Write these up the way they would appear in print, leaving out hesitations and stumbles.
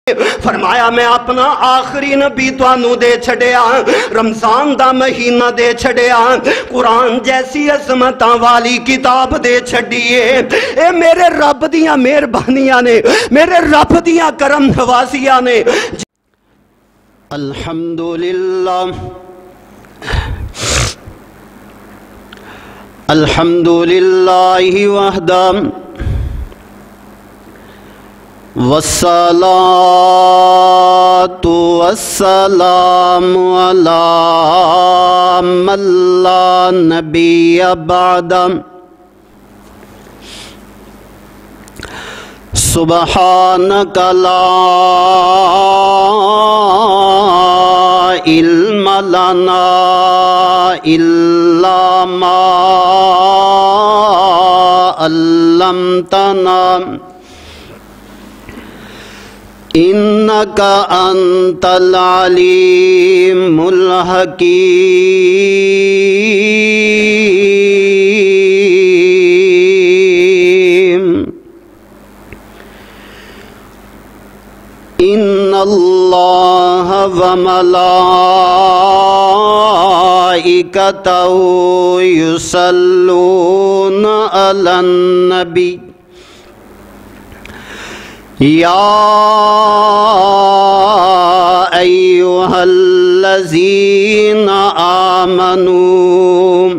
فرمایا میں اپنا آخری نبی توانوں دے چھڑیا، رمضان دا مہینہ دے چھڑیا، قرآن جیسی عظمتاں والی کتاب دے چھڑیے۔ اے میرے رب دیاں مہربانیاں نے، میرے رب دیاں کرم نوازیاں نے۔ الحمدللہ الحمدللہ وحدہ والصلاة والسلام على من لا نبي بعد سبحانك لا علم لنا إلا ما علمتنا إنك أنت العليم الحكيم إن الله وملائكته يصلون على النبي يا أيها الذين آمنوا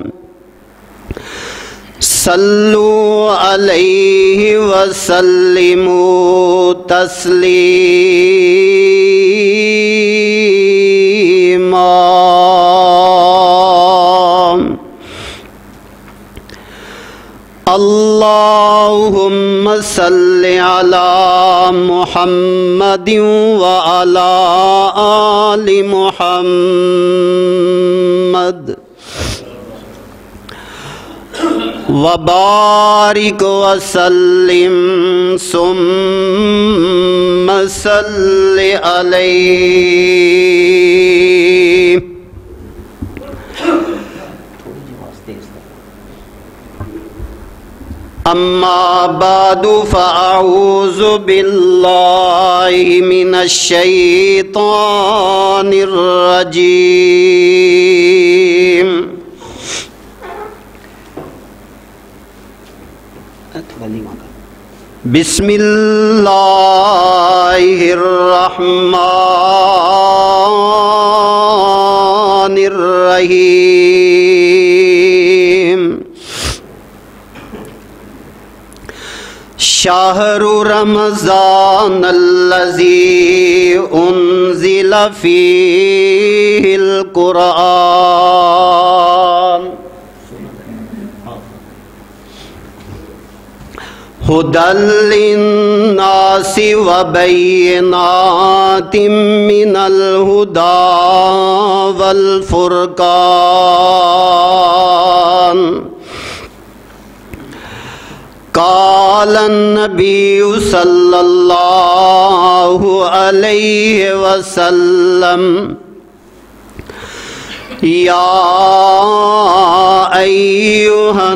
صلوا عليه وسلموا تسليما اللهم صل على محمد وعلى آل محمد وبارك وسلم ثم صل عليه أما بعد فأعوذ بالله من الشيطان الرجيم بسم الله الرحمن الرحيم شهر رمضان الذي أنزل فيه القرآن هدى للناس وبينات من الهدى والفرقان قال النبي صلى الله عليه وسلم يا أيها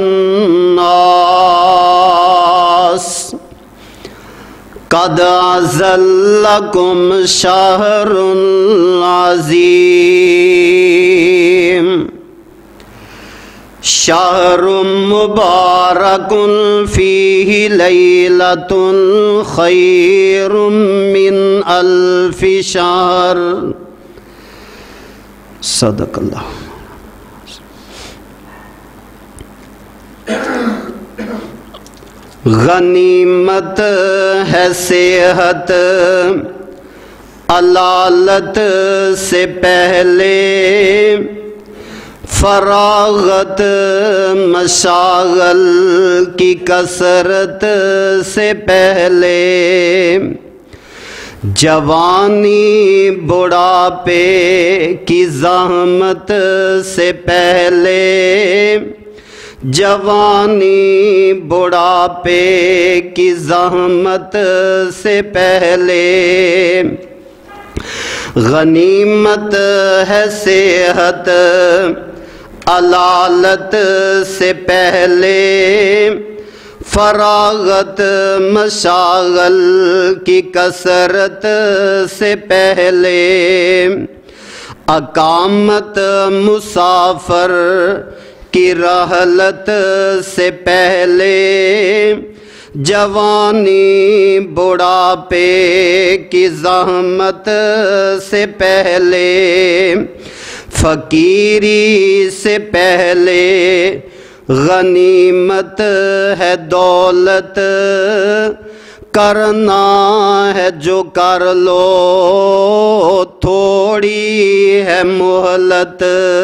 الناس قد أذلكم شهر عظيم شهر مبارك فيه ليلة خير من 1000 شهر صدق اللہ۔ غنیمت ہے صحت علالت سے پہلے، فراغت مشاغل کی کثرت سے پہلے، جوانی بڑھاپے کی زحمت سے پہلے، جوانی بڑھاپے کی زحمت سے پہلے، غنیمت ہے صحت علالت سے پہلے، فراغت مشاغل کی کثرت سے پہلے، اقامت مسافر کی رحلت سے پہلے، جوانی بڑھاپے کی زحمت سے پہلے، فقیری سے پہلے غنیمت ہے دولت، کرنا ہے جو کر لو تھوڑی ہے مہلت۔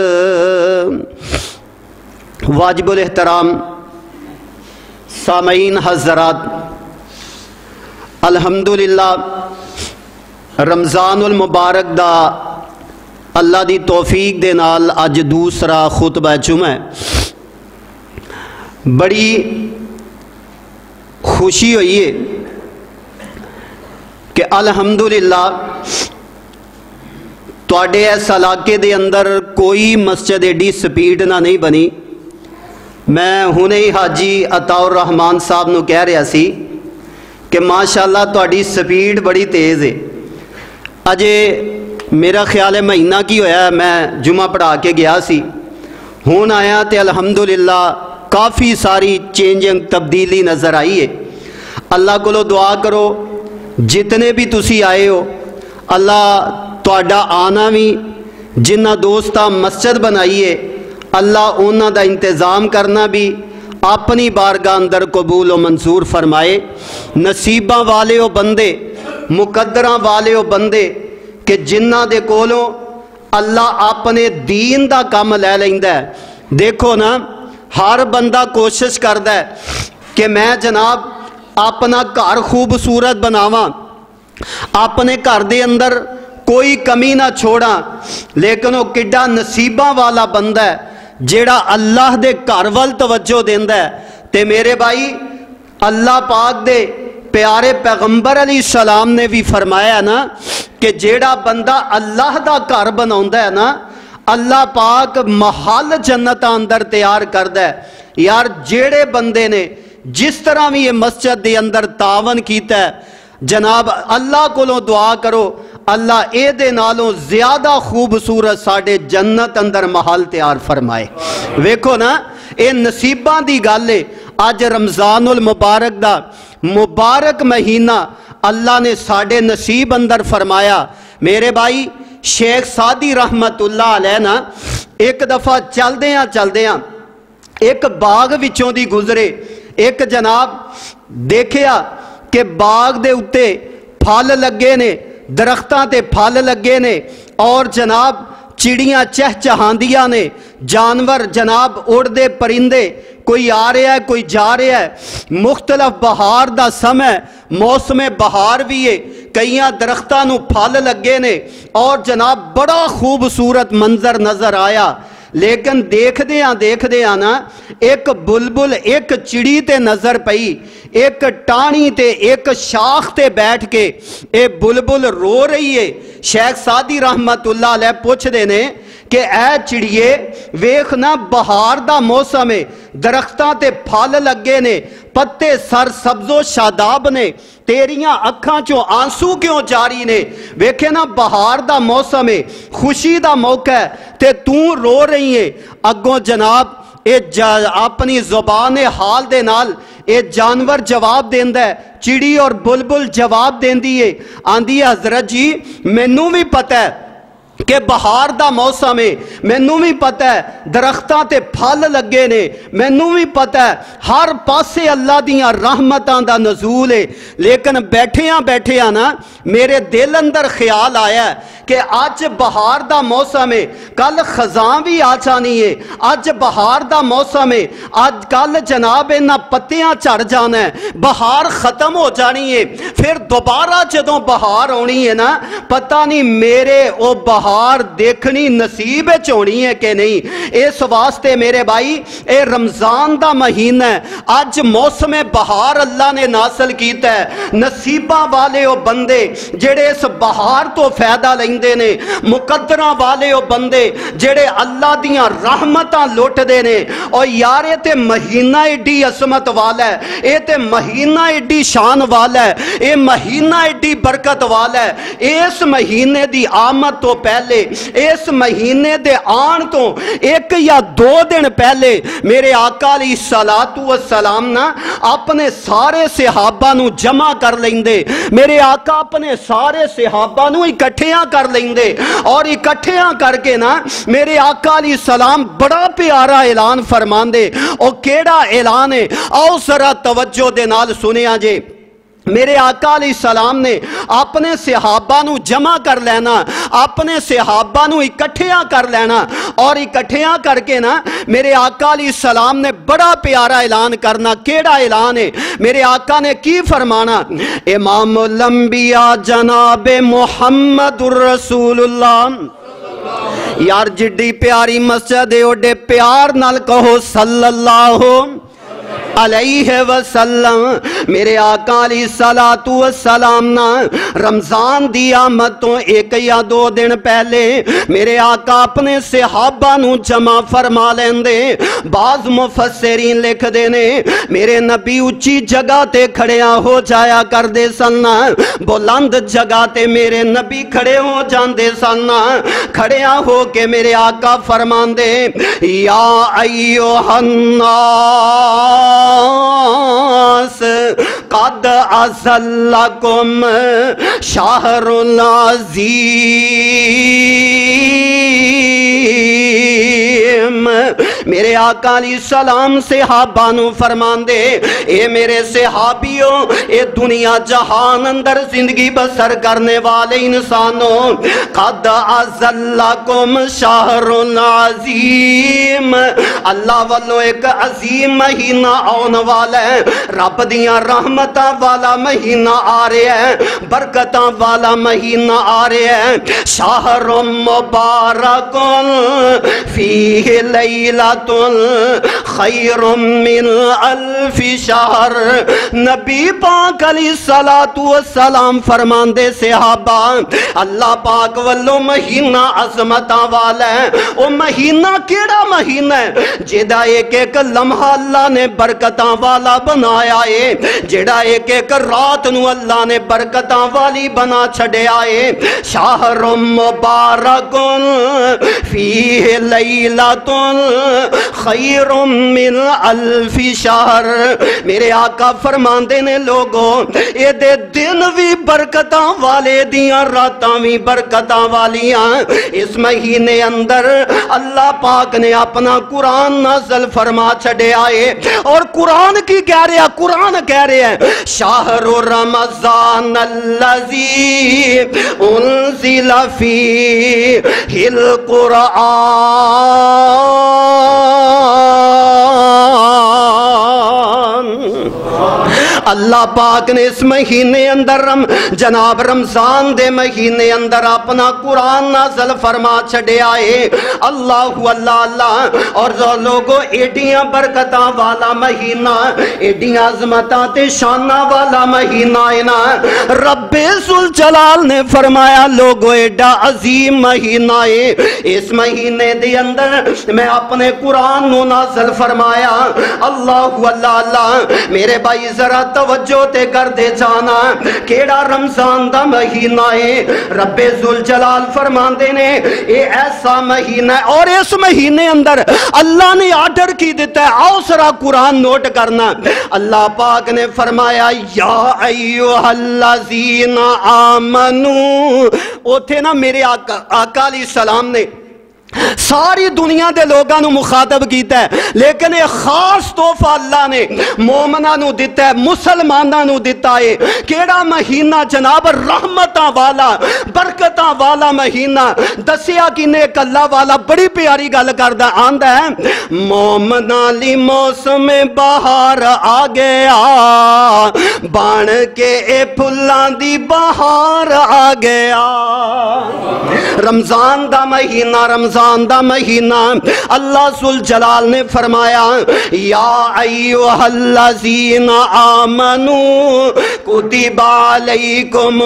واجب الاحترام سامعین حضرات، الحمدللہ رمضان المبارک دا اللہ دی توفیق دے نال اج دوسرا خطبہ جمعہ ہے۔ بڑی خوشی ہوئی ہے کہ الحمدللہ تواڈے اس علاقے دے اندر کوئی مسجد ایڈی سپیڈ نہ نہیں بنی۔ میں ہنے ہی حاجی عطا الرحمان صاحب نو کہہ رہا سی کہ ماشاءاللہ تواڈی سپیڈ بڑی تیز ہے۔ اجے میرا خیال ہے مہینہ کی ہویا ہے میں جمعہ پڑھا کے گیا سی، ہون آیا تے الحمدللہ کافی ساری چینجنگ تبدیلی نظر آئی ہے۔ اللہ کو دعا کرو جتنے بھی تسی آئے ہو، اللہ تواڈا آنا بھی جنہ دوستاں مسجد بنائیے، اللہ انہاں دا انتظام کرنا بھی اپنی بارگاہ اندر قبول و منظور فرمائے۔ نصیباں والے ہو بندے، مقدراں والے ہو بندے کہ جنہ دے کولوں اللہ اپنے دین دا کام لے لیندا ہے۔ دیکھو نا، ہر بندہ کوشش کردا ہے کہ میں جناب اپنا گھر خوبصورت بناواں، اپنے گھر دے اندر کوئی کمی نہ چھوڑاں، لیکن وہ کڈا نصیباں والا بندہ ہے جیڑا اللہ دے گھر وال توجہ دیندا ہے۔ تے میرے بھائی، اللہ پاک دے پیارے پیغمبر علیہ السلام نے بھی فرمایا نا کہ جیڑا بندہ اللہ دا گھر بناوندا ہے نا، اللہ پاک محل جنت اندر تیار کردا ہے۔ یار جیڑے بندے نے جس طرح بھی یہ مسجد دے اندر تعاون کیتا ہے، جناب اللہ کو دعا کرو اللہ اے دے نالوں زیادہ خوبصورت ساڑے جنت اندر محل تیار فرمائے۔ ویکھو نا، اے نصیباں دی گالے، آج رمضان المبارک دا مبارک مہینہ اللہ نے ساڑے نصیب اندر فرمایا۔ میرے بھائی شیخ سعدی رحمت اللہ علیہ نا ایک دفعہ چل دیاں ایک باغ وچوں دی گزرے، ایک جناب دیکھیا کہ باغ دے اتے پھل لگے نے، درختاں تے پھل لگے نے، اور جناب چڑیاں چہچہاندیاں نے، جانور جناب اڑدے پرندے، کوئی آ رہا ہے کوئی جا رہا ہے، مختلف بہار دا سمے موسم بہار بھی ہے، کئیاں درختاں نو پھل لگے نے، اور جناب بڑا خوبصورت منظر نظر آیا۔ لیکن دیکھ دیاں نا ایک بلبل ایک چڑی تے نظر پئی، ایک ٹانی تے ایک شاخ تے بیٹھ کے اے بلبل رو رہی ہے۔ شیخ سعدی رحمت اللہ علیہ پوچھ دینے کہ اے چڑیے ویکھ نا بہار دا موسم ہے، درختاں تے پھل لگے نے، پتے سر سبز و شاداب نے، تیریاں اکھاں چوں آنسو کیوں جاری نے؟ ویکھے نا بہار دا موسم ہے، خوشی دا موقع ہے تے توں رو رہی ہے۔ اگوں جناب اے اپنی زبان حال دے نال اے جانور جواب دیندا ہے، چڑی اور بلبل جواب دیندی ہے، آندی ہے حضرت جی مینوں بھی پتہ ہے کہ بہار دا موسم ہے، مینوں بھی پتہ ہے درختاں تے پھل لگے نے، مینوں بھی پتہ ہے ہر پاسے اللہ دیاں رحمتاں دا نزول ہے، لیکن بیٹھیاں نا میرے دل اندر خیال آیا ہے کہ آج بہار دا موسم ہے، کل خزاں بھی آ جانی ہے، آج بہار دا موسم ہے، آج کل جناب انہاں پتیاں چڑھ جانا ہے، بہار ختم ہو جانی ہے، پھر دوبارہ جدوں بہار ہونی ہے نا، پتہ نہیں میرے او بہار बहार देखनी नसीब होनी है कि नहीं। इस वास्ते मेरे भाई ये रमजान दा महीना है, अज मौसम बहार अल्लाह ने नासल कीता है। नसीबा वाले वो बंदे जेड़े इस बहार तो फायदा लेंदे ने, मुकद्दरा वाले वो बंदे जेड़े अल्लाह दियां रहमतां लुटदे ने। और यार ये ते महीना एडी असमत वाला है, ये ते महीना एडी शान वाला है, ये महीना एडी बरकत वाला है। इस महीने दी आमद तो पहले, इस महीने दे आन तो एक या दो दिन पहले मेरे आका अलैहिस्सलातु वस्सलाम ना अपने सारे सहाबा नू जमा कर लेंदे। मेरे आका अपने सारे सहाबा नू इकट्ठियां कर लेंदे और इकट्ठियां करके ना मेरे आका अलैहिस्सलाम बड़ा प्यारा ऐलान फरमांदे। और केड़ा ऐलान है, आओ जरा तवज्जो दे नाल सुनिया जे। मेरे आका अलैहिस्सलाम ने अपने सहाबा नू जमा कर लेना, अपने सहाबा नू इकट्ठियां कर लेना और इकट्ठियां करके ना मेरे आका अलैहिस्सलाम ने बड़ा प्यारा ऐलान करना। केड़ा ऐलान है, मेरे आका ने की फरमाना, इमामुल अंबिया जनाब मुहम्मदुर रसूलुल्लाह। यार जिड्डी प्यारी मस्जिद है ओडे प्यार नाल कहो सल्लल्लाहु अलैहि वसल्लम। मेरे आका अलैहिस्सलातु वस्सलाम ना रमजान दी आमद तो एक या दो दिन पहले मेरे आका अपने सहाबा नू जमा फरमा लेंदे। बाज मुफस्सिरीन लिखदे ने मेरे नबी उच्ची जगह ते खड़िया हो जाया करदे सन, बुलंद जगह ते मेरे नबी खड़े हो जांदे सन। खड़िया हो के मेरे आका फरमांदे, या अय्युहन्नास कद अज़ल्लकुम शाहरुल अज़ीम। मेरे आका अलैहिस्सलाम सहाबा नू फरमांदे, ए मेरे सहाबियों, ए दुनिया जहान अंदर जिंदगी बसर करने वाले इंसानों, कद अज़ल्लकुम शाहरुल अज़ीम। अल्लाह वालों एक अजीम महीना आने वाला है, रब दियां रहमतां वाला महीना आ रहा है, बरकतां वाला महीना आ रहा है। शाहरुम मुबारकुन फीहि लैलतुन खैरुम मिन अल्फि शहर। नबी पाक अलैहिस्सलातु वस्सलाम फरमांदे सहाबा, अल्लाह पाक वल्लों महीना अजमतां वाला है। वो महीना केड़ा महीना है जेदा एक एक लम्हा अल्लाह ने बरकतां वाला बनाया है, जेड़ा एक एक रात नू अल्लाह ने बरकतां वाली बना छड़िया है। शाहरुम मुबारकुन फीहि लैलतुन खैरुम मिन अल्फि शहर। मेरे आका फरमांदे ने लोगों, एदे दिन भी बरकतां वाले दियां रातां भी बरकतां वालियां। इस महीने अंदर अल्लाह पाक ने अपना कुरान नाज़िल फरमा छड़िया है। और कुरान की कह रहा, कुरान कह रहे हैं, शाहरु रमज़ान अल्लज़ी उन्ज़िला फ़ीहिल कुरान। अल्लाह पाक ने इस महीने अंदर जनाब रमजान दे महीने अंदर अपना कुरान नाज़िल फरमा छड़िया है। अल्लाह अल्लाह अल्लाह। और जो लोगों एडियां बरकतां वाला महीना, एडियां अज़मतां ते शाना वाला महीना है ना, रब्बे जुल जलाल ने फरमाया लोगों एडा अजीम महीना है। इस महीने दे अंदर मैं अपने कुरान नू नाज़िल फरमाया। अल्लाह अल्लाह अल्लाह। मेरे भाई जरा तवज्जो ते कर दे जाना, केड़ा रमजान दा महीना है। रब्बे जुल जलाल फरमांदे ने ये ऐसा महीना है और इस महीने अंदर अल्लाह ने आर्डर की देता है। आओ जरा कुरान नोट करना। अल्लाह पाक ने फरमाया या अय्युहल्लज़ीना आमनू। उथे ना मेरे आका अलैहिस्सलाम ने सारी दुनिया के लोगों मुखातब किया है, लेकिन एक खास तोहफा अल्लाह ने मोमना नू दिता है, मुसलमाना नू दिता है। केड़ा महीना जनाब, रहमतां वाला बरकतां वाला महीना। दसिया कि ने अल्लाह वाला बड़ी प्यारी गल करदा आंदा है, मोमना ली मौसम बहार आ गया, बन के ए फुल्लां दी बहार आ गया। رمضان دا مہینہ، رمضان دا مہینہ اللہ ذل جلال نے فرمایا یا ایھا الذین آمنوا کتب علیکم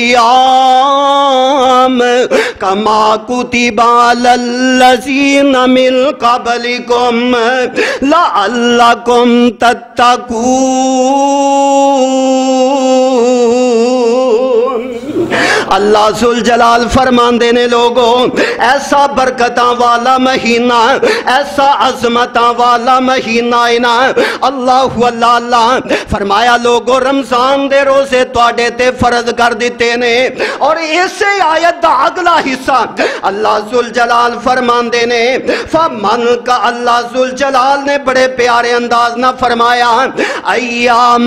الصیام کما کتب علی الذین من قبلکم لعلکم تتقون۔ اللہ ذل جلال فرماندے نے لوگوں ایسا برکتاں والا مہینہ، ایسا عظمتاں والا مہینہ نا اللہ اللہ فرمایا لوگوں رمضان دے روزے تواڈے تے فرض کر دیتے نے۔ اور اسے آیت دا اگلا حصہ اللہ ذل جلال فرماندے نے فمن کا اللہ ذل جلال نے بڑے پیارے انداز نہ فرمایا ایام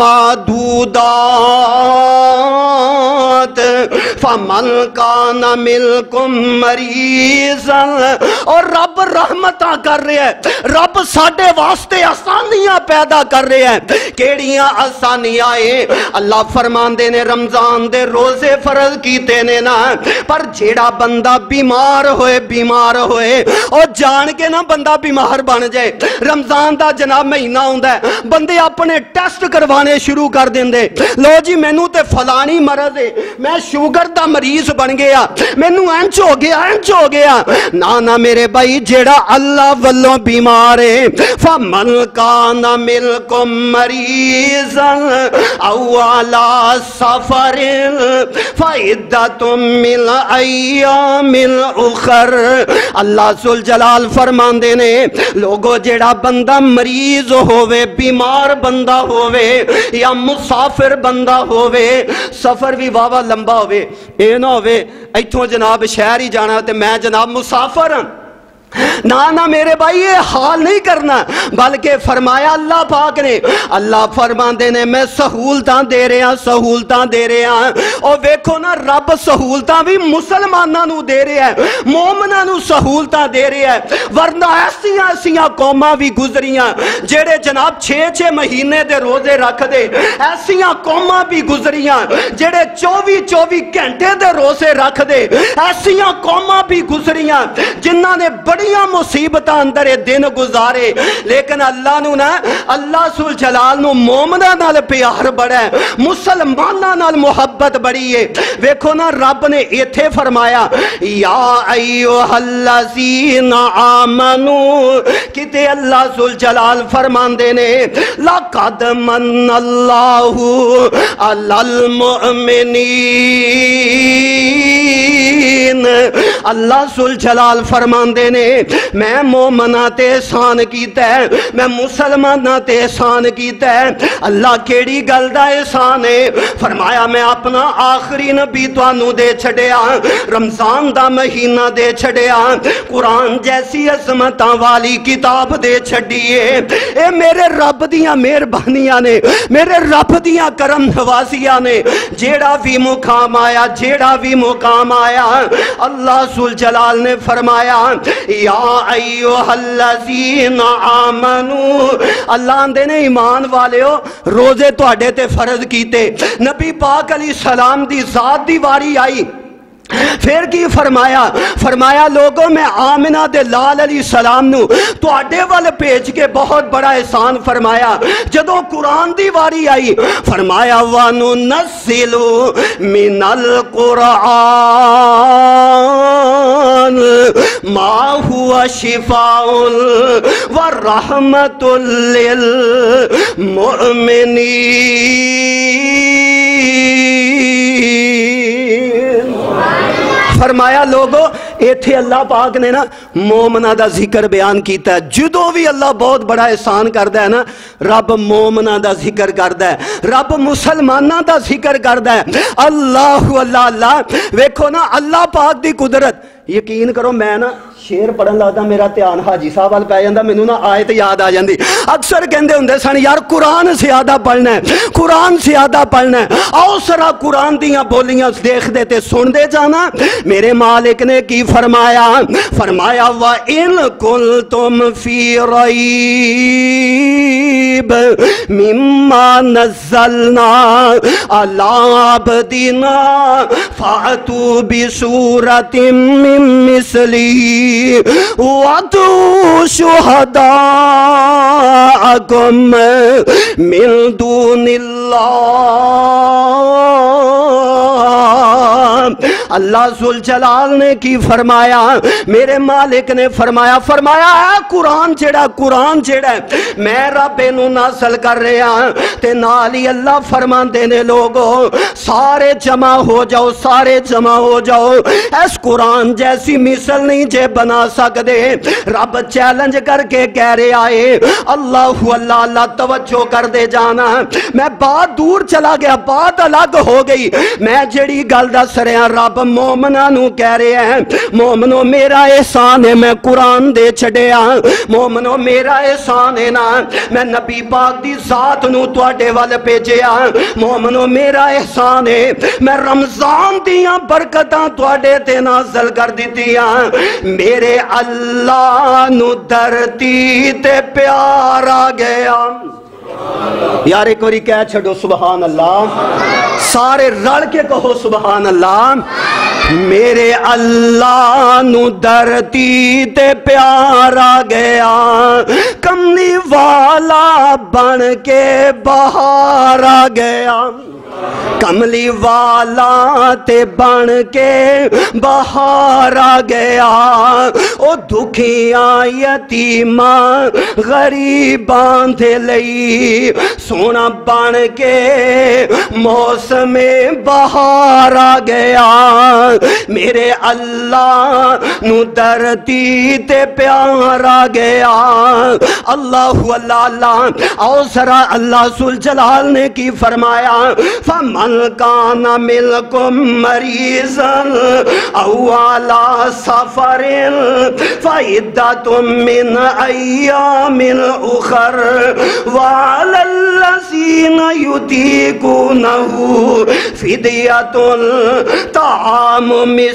معدودات فمن کان منکم مریضا۔ اور رب رحمتاں کر رہے ہیں، رب ساڈے واسطے آسانیاں پیدا کر رہے ہیں۔ کیڑیاں آسانیاں ہیں؟ اللہ فرماندے نے رمضان دے روزے فرض کیتے نے نا، پر جیڑا بندہ بیمار ہوئے اور جان کے نا بندہ بیمار بن جائے، رمضان دا جناب مہینہ ہوندا ہے، بندے اپنے ٹیسٹ کروانے شروع کر دیندے، لو جی مینوں تے فلانی مرض ہے، میں شوگر دا مریض بن گیا، مینوں انج ہو گیا۔ نا میرے بھائی جیڑا اللہ والوں بیمار ہے فمن کان منکم مریضا او علی سفر فعدۃ من ایام اخر۔ اللہ ذل جلال فرماندے نے لوگو جیڑا بندہ مریض ہووے، بیمار بندہ ہووے یا مسافر بندہ ہووے، سفر بھی واوا لمبا ہووے، اے نہ ہووے ایتھوں جناب شہر ہی جانا تے میں جناب مسافر ہاں، نا میرے بھائی یہ حال نہیں کرنا، بلکہ فرمایا اللہ پاک نے، اللہ فرماندے نے میں سہولتاں دے رہے ہیں۔ اور ویکھو نا رب سہولتاں بھی مسلماناں نو دے رہے ہیں، مومناں نو سہولتاں دے رہے ہیں، ورنہ ایسیاں قوماں بھی گزریاں جیڑے جناب 6 مہینے دے روزے رکھ دے، ایسیاں قوماں بھی گزریاں جیڑے 24 گھنٹے دے روزے رکھ دے، ایسیاں قوماں بھی گزریاں جنہاں نے بڑی مصیبتاں اندر دن گزارے، لیکن اللہ نو نا اللہ ذل جلال نو مومناں نال پیار بڑا ہے، مسلماناں نال محبت بڑی ہے۔ ویکھو نا رب نے ایتھے فرمایا یا ایھا الذین آمنوا، کتے اللہ ذل جلال فرماندے نے لقد من اللہ علی المؤمنین۔ اللہ ذل جلال فرماندے نے میں مومناں تے احسان کیتا ہے، میں مسلماناں تے احسان کیتا ہے۔ اللہ کیڑی گل دا احسان ہے؟ فرمایا میں اپنا آخری نبی تانوں دے چھڈیا، رمضان دا مہینہ دے چھڈیا، قرآن جیسی عظمتاں والی کتاب دے چھڈیے۔ اے میرے رب دیاں مہربانیاں نے، میرے رب دیاں کرم نوازیاں نے، جیڑا بھی مقام آیا اللہ ذل جلال نے فرمایا یا ایھا الذین آمنوا، اللہ اندے نے ایمان والیو روزے تواڈے تے فرض کیتے، نبی پاک علیہ السلام دی ذات دی واری آئی، پھر کی فرمایا لوگوں میں آمنہ دے لال علیہ السلام نو تو آڈے والے پیج کے بہت بڑا احسان فرمایا۔ جدو قرآن دی واری آئی فرمایا وَنُنَزِّلُ مِنَ الْقُرْآنِ مَا هُوَ شِفَاءٌ وَرَحْمَةٌ لِّلْمُؤْمِنِينَ۔ فرمایا لوگو ایتھے اللہ پاک نے نا مومنہ دا ذکر بیان کیتا ہے، جدو بھی اللہ بہت بڑا احسان کردہ ہے نا رب مومنہ دا ذکر کردہ ہے، رب مسلمانہ دا ذکر کردہ ہے۔ اللہ ویکھو نا اللہ پاک دی قدرت، یقین کرو میں نا شیر پڑھن لگدا میرا دھیان حاجی صاحب وال پے جاندا، مینوں نا آیت یاد آ جاندی۔ اکثر کہندے ہوندے سن یار قرآن زیادہ پڑھنا ہے، قرآن زیادہ پڑھنا ہے، آؤ سرا قرآن دیاں بولیاں دیکھ دے تے سن دے جانا۔ میرے مالک نے کی کی فرمایا وَإِن كُنتُمْ فِي رَيْبٍ مِّمَّا نَزَّلْنَا عَلَىٰ عَبْدِنَا فَأْتُوا بِسُورَةٍ مِّن مِّثْلِهِ وَادْعُوا شُهَدَاءَكُم مِّن دُونِ اللَّهِ۔ اللہ ذوالجلال نے کی فرمایا، میرے مالک نے فرمایا قرآن جڑا میں رب نو نازل کر رہا تے نال ہی اللہ فرماندے نے لوگوں سارے جمع ہو جاؤ اس قرآن جیسی مثل نہیں جے بنا سکدے۔ رب چیلنج کر کے کہہ رہے آئے اللہ توجہ کر دے جانا، میں بات دور چلا گیا، بات الگ ہو گئی، میں جڑی گل دس رہا رب مومناں نو کہہ رہے ہیں مومنو میرا احسان ہے میں قرآن دے چھڑیا، مومنو میرا احسان ہے نا میں نبی پاک دی ذات نو تواڈے وال بھیجیا، مومنو میرا احسان ہے میں رمضان دیاں برکتاں تواڈے تے نازل کر دتیاں، میرے اللہ نو دھرتی تے پیار آ گیا۔ یار ایک باری کہہ چھڑو سبحان اللہ، سارے رل کے کہو سبحان اللہ۔ میرے اللہ نو دھرتی تے پیار آ گیا، کملی والا بن کے باہر آ گیا، کملی والا تے بن کے باہر آ گیا، او دکھیاں یتیماں غریباں دے لئی سونا بن کے موسم بہار آ گیا، میرے اللہ نو دھرتی تے پیار آ گیا۔ اللہ آؤ ذرا اللہ ذوالجلال نے کی فرمایا فَمَنْ كَانَ مِنْكُمْ مَرِيضًا أَوْ عَلَى سَفَرٍ فَعِدَّةٌ مِّنْ أَيَّامٍ أُخَرَ وَعَلَى الَّذِينَ يُطِيقُونَهُ فِدْيَةٌ طَعَامُ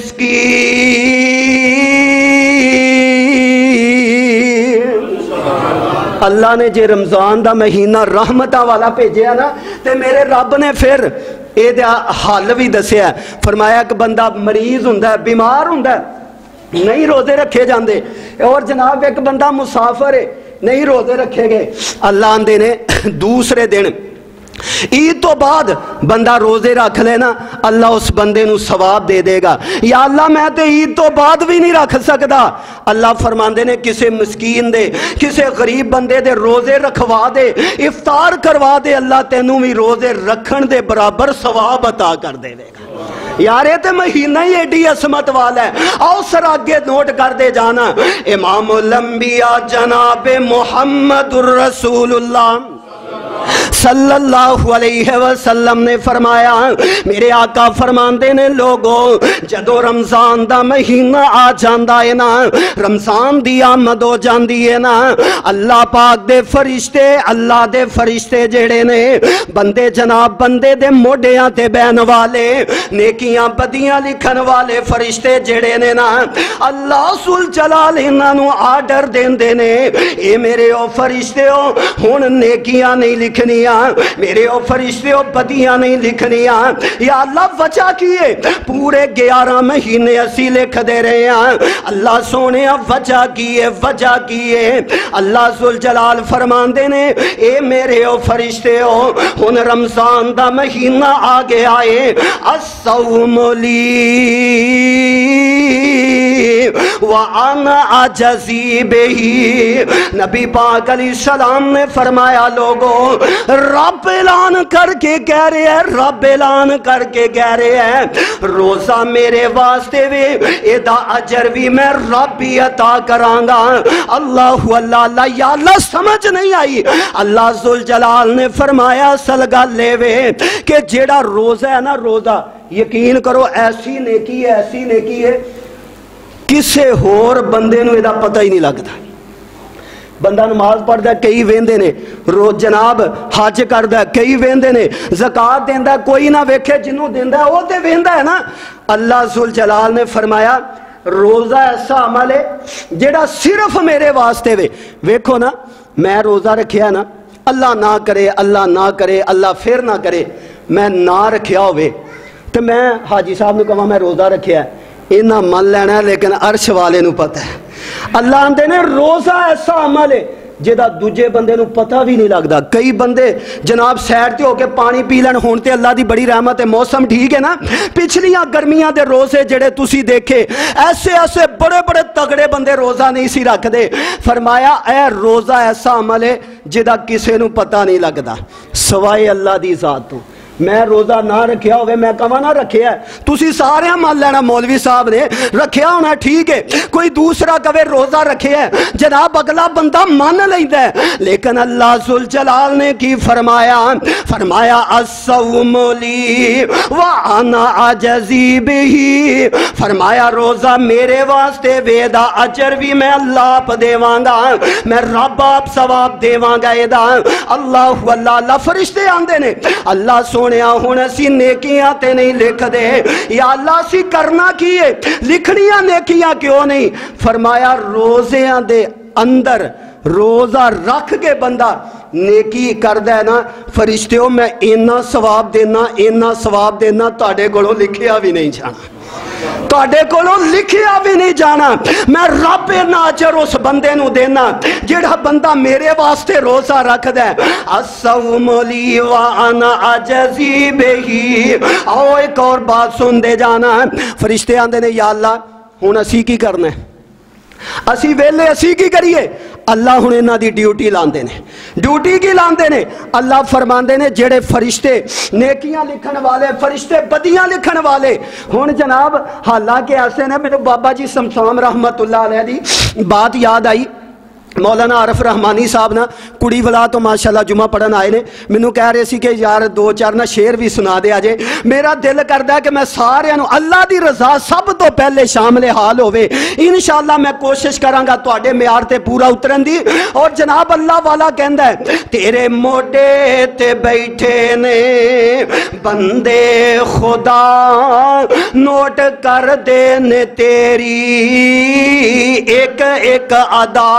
مِسْكِين۔ اللہ نے جے رمضان دا مہینہ رحمتہ والا بھیجیا نا تے میرے رب نے پھر اے دا حل بھی دسیا، فرمایا کہ بندہ مریض ہوندا ہے، بیمار ہوندا ہے، نہیں روزے رکھے جاندے، اور جناب ایک بندہ مسافر ہے نہیں روزے رکھے گئے، اللہ آندے نے دوسرے دن عید تو بعد بندہ روزے رکھ لینا اللہ اس بندے نو ثواب دے دے گا۔ یا اللہ میں تے عید تو بعد بھی نہیں رکھ سکدا، اللہ فرماندے نے کسے مسکین دے کسے غریب بندے دے روزے رکھوا دے، افطار کروا دے، اللہ تینوں بھی روزے رکھن دے برابر ثواب عطا کر دے گا۔ یار یہ تے مہینہ ہی ایڈی عظمت والا ہے، آؤ سر آگے نوٹ کر دے جانا، امام الانبیاء جناب محمد الرسول اللہ صلی اللہ علیہ وسلم نے فرمایا، میرے آقا فرماندے نے لوگوں جدو رمضان دا مہینہ آ جاندہ ہے نا، رمضان دی آمد ہو جاندی ہے نا، اللہ پاک دے فرشتے، اللہ دے فرشتے جڑے نے بندے جناب بندے دے موڈیاں تے بین والے نیکیاں بدیاں لکھن والے فرشتے جڑے نے نا، اللہ ذوالجلال انہاں نو آرڈر دین دے نے اے میرے او فرشتے ہو ہن نیکیاں نہیں لکھنیاں، میرے او فرشتے ہو بدیاں نہیں لکھنیاں، یا اللہ وجہ کیے پورے 11 مہینے اسی لکھ دے رہے ہیں، اللہ سونے وجہ کیے اللہ ذوالجلال فرمان دینے اے میرے او فرشتے ہو ہن رمضان دا مہینہ آگے آئے، الصوم لی وَأَنَا أَجْزِي بِهِ، نبی پاک علیہ السلام نے فرمایا لوگوں رب اعلان کر کے کہہ رہے ہیں، رب اعلان کر کے کہہ رہے ہیں روزہ میرے واسطے وے ایدہ اجر بھی میں رب بھی عطا کرانگا۔ اللہ یا اللہ سمجھ نہیں آئی، اللہ ذوالجلال نے فرمایا سلگا لے وے کہ جیڑا روزہ ہے نا، روزہ یقین کرو ایسی نیکی ہے کسے ہور بندے نو ایدہ پتہ ہی نہیں لگتا۔ بندہ نماز پڑھدا ہے کئی ویندے نے، جناب حج کردا ہے کئی ویندے نے، زکات دیندا ہے کوئی نہ ویکھے، جنوں دیندا ہے وہ تے ویندا ہے نا۔ اللہ ذوالجلال نے فرمایا روزہ ایسا عمل ہے جڑا صرف میرے واسطے ویکھو نا، میں روزہ رکھیا نا، اللہ نہ کرے اللہ پھر نہ کرے میں نہ رکھیا ہوئے تو میں حاجی صاحب نے کہا میں روزہ رکھیا ہے، اینا من لینا ہے، لیکن عرش والے نو پتہ ہے۔ اللہ آندے نے روزہ ایسا عمل ہے جہاں دوجے بندے نو پتہ بھی نہیں لگتا۔ کئی بندے جناب سیڈ تے ہو کے پانی پی لین، ہون تے اللہ دی بڑی رحمت ہے، موسم ٹھیک ہے نا، پچھلیاں گرمیاں دے روزے جڑے تسی دیکھے ایسے بڑے بڑے تگڑے بندے روزہ نہیں سی رکھ دے، فرمایا اے روزہ ایسا عمل ہے جہاں کسے نو پتہ نہیں لگتا سوائے اللہ دی ذات تو۔ میں روزہ نہ رکھیا ہوئے میں کہاں نہ رکھیا ہے، تسی سارے مان لینا مولوی صاحب نے رکھیا ہونا ٹھیک ہے، کوئی دوسرا کہے روزہ رکھیا ہے جناب اگلا بندہ مان لیتا ہے، لیکن اللہ ذوالجلال نے کی فرمایا الصوم لی وانا اجزی بہ، فرمایا روزہ میرے واسطے ویدا اجر بھی میں اللہ آپ دیواں گا، میں رب آپ ثواب دیواں گا ادا۔ اللہ فرشتے آندے نے اللہ سونیا ہن اسی نیکیاں تے نہیں لکھ دے، یا اللہ اسی کرنا کی ہے لکھنیاں نیکیاں کیوں نہیں؟ فرمایا روزیاں دے اندر روزہ رکھ کے بندہ نیکی کردہ ہے نا، فرشتیوں میں اینا ثواب دینا تاڑے گوڑوں لکھیا بھی نہیں جانا، تاڑے گوڑوں لکھیا بھی نہیں جانا، میں رب ناچر اس بندے نو دینا جڑا بندہ میرے واسطے روزہ رکھ دے۔ الصوم لی وانا اجزی بہی، آؤ ایک اور بات سن دے جانا، فرشتے آندے نے یا اللہ ہون اسی کی کرنا ہے، اسی ویلے اسی کی کریے؟ اللہ ہن انہاں دی ڈیوٹی لاندے نے، ڈیوٹی کی لاندے نے؟ اللہ فرماندے نے جڑے فرشتے نیکیاں لکھن والے، فرشتے بدیاں لکھن والے، ہن جناب حالانکہ ایسے نے، میرے بابا جی سمسام رحمت اللہ علیہ دی بات یاد آئی، مولانا عارف رحمانی صاحب نا کڑی ولا تو ماشاءاللہ جمعہ پڑھن آئے نے، منو کہہ رہے سی کہ یار دو چار نا شعر بھی سنا دے آجے، میرا دل کردہ ہے کہ میں سارے اللہ دی رضا سب تو پہلے شامل حال ہوئے، انشاءاللہ میں کوشش کرانگا تو آڑے میار تے پورا اترن دی۔ اور جناب اللہ والا کہندہ ہے تیرے موڑے تے بیٹھے نے بندے خدا نوٹ کر دینے تیری ایک ایک ادا،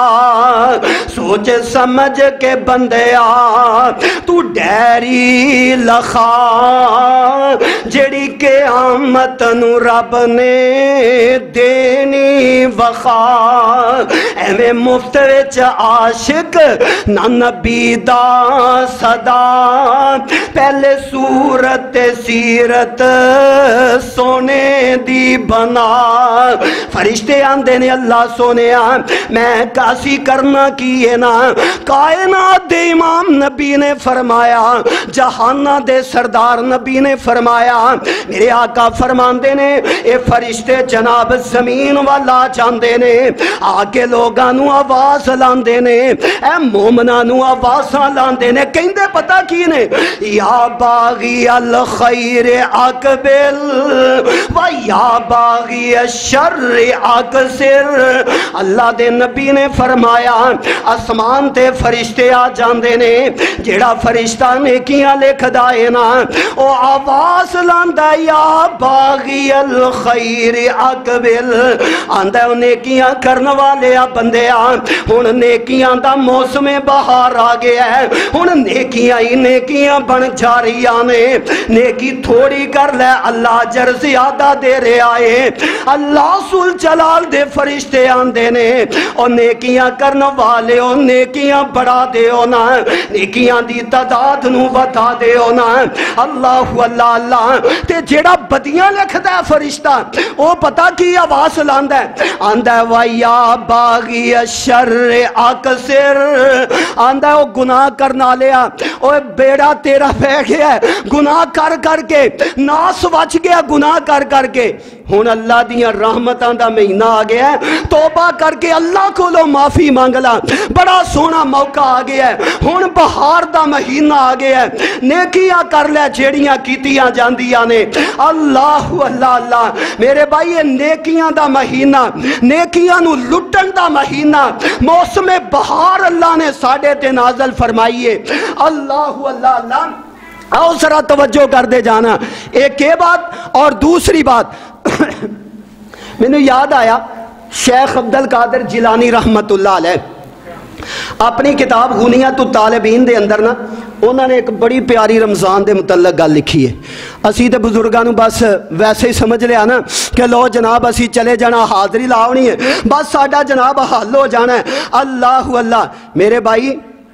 سوچ سمجھ کے بندیا تو ڈیری لخا جڑی قیامت نو رب نے دینی وخا، ایویں مفت وچ عاشق نہ نبی دا صدا، پہلے صورت سیرت سونے دی بنا، فرشتے آندے نے اللہ سونیا میں کاسی کرنا کیے نا، کائنات دے امام نبی نے فرمایا، جہانہ دے سردار نبی نے فرمایا، میرے آقا فرماندے نے اے فرشتے جناب زمین والا چاندے نے، آگے لوگانو آواز لاندے نے، اے مومنانو آواز لاندے نے، کہندے پتہ کی نے یا باغی الخیر اقبل و یا باغی الشر اقصر، اللہ دے نبی نے فرمایا آسمان تے فرشتے آ جاندے نے، جیڑا فرشتہ نیکیاں لکھ دائے نا او آواز لاندا یا باغی الخیر اقبل، آندہ نیکیاں کرنے والے بندے ہن نیکیاں دا موسم بہار آ گیا ہے، ہن نیکیاں ہی نیکیاں بن جا رہی نے، نیکی تھوڑی کر لے اللہ اجر زیادہ دے رہے آئے، اللہ ذوالجلال دے فرشتے آندے نے اور نیکیاں کرنے والے ہو نیکیاں بڑھا دے ہو نا، نیکیاں دی تعداد نو بتا دے ہو نا، اللہ اللہ اللہ تے جیڑا بدیاں لکھدا ہے فرشتہ او پتہ کی آواز لاندہ ہے، آندہ ہے وَيَا بَاغِيَ الشَّرِّ اقصر، آندہ ہے او گناہ کرنا لیا، او بیڑا تیرا پہ گیا ہے گناہ کر کر کے، ناس وچ گیا گناہ کر کر کے، ہون اللہ دیاں رحمتاں دا مہینہ آ گیا ہے، توبہ کر کے اللہ کو لو معافی مانگلا، بڑا سونا موقع آ گیا ہے، ہون بہار دا مہینہ آ گیا ہے، نیکیاں کر لے جیڑیاں کیتیاں جاندیاں نے، اللہ اللہ اللہ میرے بھائی یہ نیکیاں دا مہینہ، نیکیاں نو لٹن دا مہینہ، موسم بہار اللہ نے ساڑھے تے نازل فرمائیے، اللہ اللہ اللہ آؤ ذرا توجہ کر دے جانا، ایک یہ بات اور دوسری بات मैनू याद आया शेख अब्दुल कादिर जिलानी रहमत उल्लाह अलैह अपनी किताब गुनियत तालिबीन दे अंदर ना उन्होंने एक बड़ी प्यारी रमज़ान के मुतल्लक गल लिखी है। असी तो बजुर्गों को बस वैसे ही समझ लिया ना कि लो जनाब असी चले जाना, हाज़री लानी है, बस साडा जनाब हल हो जाना है। अल्लाह अल्लाह मेरे भाई,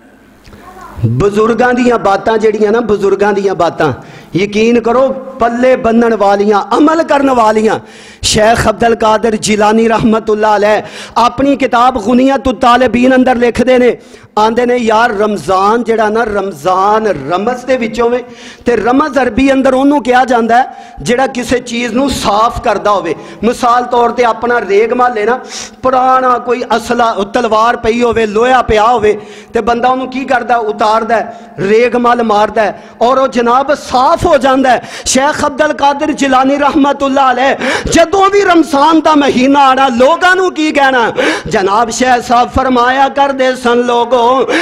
बजुर्गों दी बातां जड़ियां ना, बजुर्गों दी बातां यकीन करो पल्ले बन्नण वालियां, अमल करन वालियां। शेख अब्दुल कादिर जिलानी रहमतुल्लाह अलैह अपनी किताब गुनियत तालिबीन अंदर लिखते ने, आंदे ने यार रमज़ान जड़ा ना, रमज़ान रमज़ दे विचों वे ते रमज़ अरबी अंदर उन्होंने कहा जाता है जड़ा किसी चीज़ नूं साफ करदा होवे। मिसाल तौर ते अपना रेग माले ना पुराना कोई असला तलवार पई होवे, लोहा पिया होवे ते बंदा उन्होंने की करदा, उतारदा है, रेग मल मारदा है और वो जनाब साफ हो जाता है। शेख अब्दुल कादिर जिलानी रहमतुल्लाह अलैह जदों भी रमज़ान का महीना आना लोगों नूं की कहना, जनाब शेख साहब फरमाया करदे सन लोगों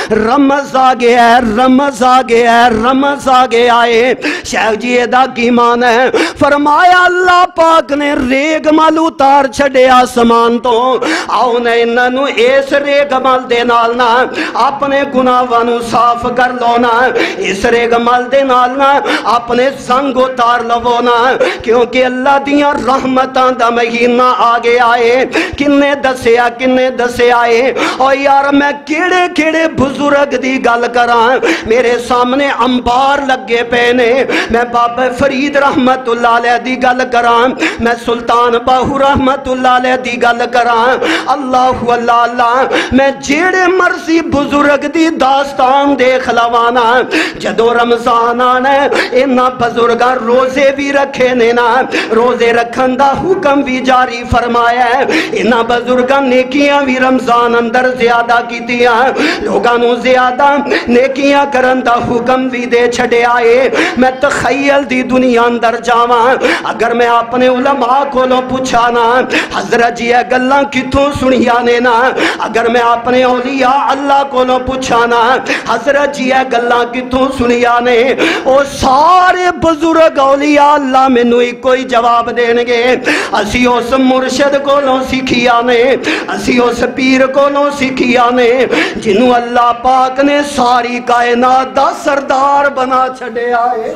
रमज़ आ गया है, रमज़ आ गया है, रमज़ आ गया है। शेख जी एदा की मान है? फरमाया अल्लाह पाक ने रेग मल उतार छड़े आसमान तो, आओ ने इन्हां इस रेग मल दे नाल ना अपने गुनाहां नूं साफ कर लो ना, इस रेग मल दे नाल ना अपने संग उतार लवो ना, क्योंकि अल्लाह दियां रहमतां दा महीना आ गया है। किन्ने दसिया, किन्ने दसिया है? और यार मैं केड़े केड़े बुजुर्ग दी गल करां, मेरे सामने अंबार लगे पे ने। मैं बाबा फरीद रहमतुल्लाह अलैह दी गल करां, मैं सुल्तान बाहू रहमतुल्लाह अलैह दी गल करां, अल्लाह अल्लाह अल्लाह मैं जेड़े मर्जी बुजुर्ग दी दास्तान देख लवाना। जदों रमज़ान आना इन्हां बुजुर्गां रोजे भी रखे ने ना, रोजे रखन दा हुक्म भी जारी फरमाया है। इन्हां बुजुर्गां नेकियां भी रमज़ान अंदर ज्यादा कीतियां, लोगों नूं ज्यादा नेकियां करन दा हुक्म भी दे छड़िया है। मैं तखय्युल दी दुनिया अंदर जावां, अगर मैं अपने उलमा कोलों पूछा ना हजरत जी ये गल्लां कित्थों सुनिया ने ना, अगर मैं अपने औलिया अल्लाह कोलों पूछा ना हजरत जी ये गल्लां कित्थों सुनिया ने, ओ सारे बुजुर्ग औलिया अल्लाह मैनू इको ही जवाब देणगे, असी उस मुर्शद कोलों सीखिया ने, असी उस पीर कोलों सीखिया ने जिन्हों अल्लाह पाक ने सारी कायनात दा सरदार बना छड़िया है।